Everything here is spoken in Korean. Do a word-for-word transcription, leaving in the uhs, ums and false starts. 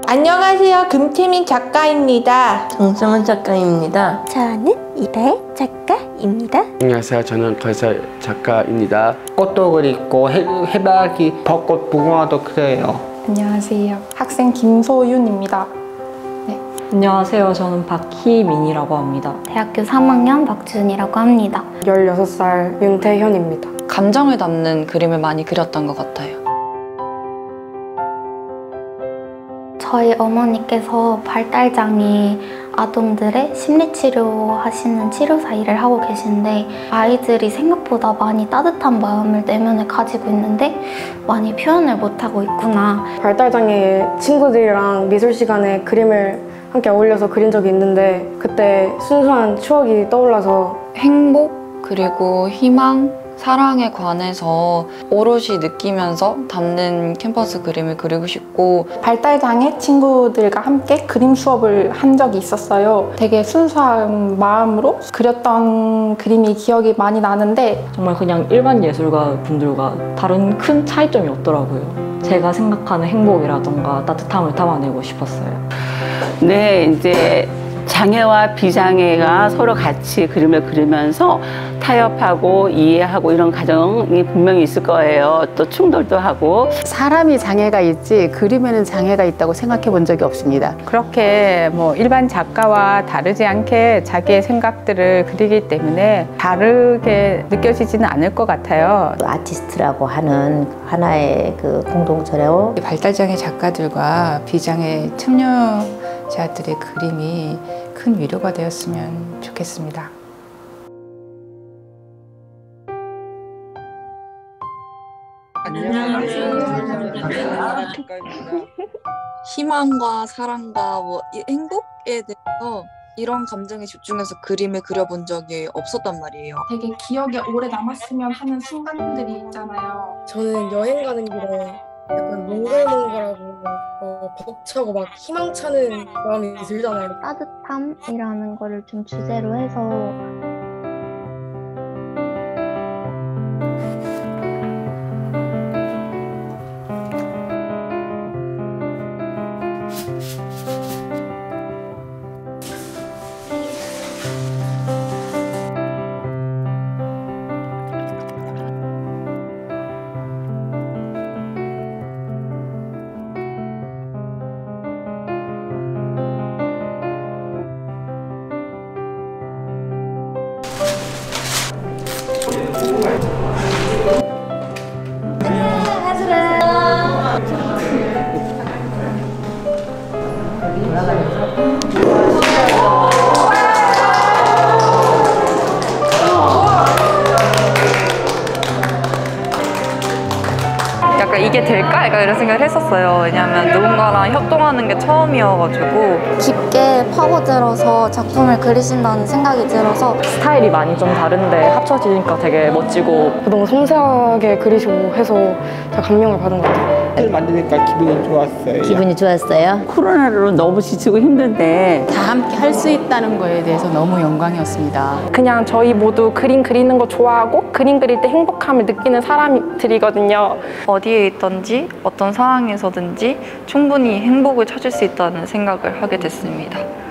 안녕하세요. 금태민 작가입니다. 정승원 작가입니다. 저는 이다혜 작가입니다. 안녕하세요. 저는 거설 작가입니다. 꽃도 그리고 해, 해바라기, 벚꽃, 무궁화도 그려요. 안녕하세요. 학생 김소윤입니다. 네. 안녕하세요. 저는 박희민이라고 합니다. 대학교 삼 학년 박지은이라고 합니다. 열여섯 살 윤태현입니다. 감정을 담는 그림을 많이 그렸던 것 같아요. 저희 어머니께서 발달장애 아동들의 심리치료 하시는 치료사 일을 하고 계신데 아이들이 생각보다 많이 따뜻한 마음을 내면에 가지고 있는데 많이 표현을 못하고 있구나. 발달장애 친구들이랑 미술 시간에 그림을 함께 어울려서 그린 적이 있는데 그때 순수한 추억이 떠올라서 행복 그리고 희망, 사랑에 관해서 오롯이 느끼면서 담는 캔버스 그림을 그리고 싶고 발달장애 친구들과 함께 그림 수업을 한 적이 있었어요. 되게 순수한 마음으로 그렸던 그림이 기억이 많이 나는데 정말 그냥 일반 예술가 분들과 다른 큰 차이점이 없더라고요. 제가 생각하는 행복이라던가 따뜻함을 담아내고 싶었어요. 네, 이제 장애와 비장애가 서로 같이 그림을 그리면서 타협하고 이해하고 이런 과정이 분명히 있을 거예요. 또 충돌도 하고. 사람이 장애가 있지 그림에는 장애가 있다고 생각해 본 적이 없습니다. 그렇게 뭐 일반 작가와 다르지 않게 자기의 생각들을 그리기 때문에 다르게 느껴지지는 않을 것 같아요. 아티스트라고 하는 하나의 그 공동체로 발달장애 작가들과 비장애 참여자들의 그림이 큰 위로가 되었으면 좋겠습니다. 안녕하세요. 희망과 사랑과 뭐 행복에 대해서 이런 감정에 집중해서 그림을 그려본 적이 없었단 말이에요. 되게 기억에 오래 남았으면 하는 순간들이 있잖아요. 저는 여행 가는 길에 약간 몽글몽글하고 어, 벅차고 막 희망차는 마음이 들잖아요. 따뜻함이라는 거를 좀 주제로 해서 약간 이게 될까? 약간 이런 생각을 했었어요. 왜냐하면 누군가랑 협동하는 게 처음이어가지고 깊게 파고들어서 작품을 그리신다는 생각이 들어서 스타일이 많이 좀 다른데 합쳐지니까 되게 멋지고 너무 섬세하게 그리시고 해서 제가 감명을 받은 것 같아요. 만드니까 기분이 좋았어요. 기분이 좋았어요. 코로나로 너무 지치고 힘든데 다 함께 할 수 있다는 거에 대해서 너무 영광이었습니다. 그냥 저희 모두 그림 그리는 거 좋아하고 그림 그릴 때 행복함을 느끼는 사람들이거든요. 어디에 있든지 어떤 상황에서든지 충분히 행복을 찾을 수 있다는 생각을 하게 됐습니다.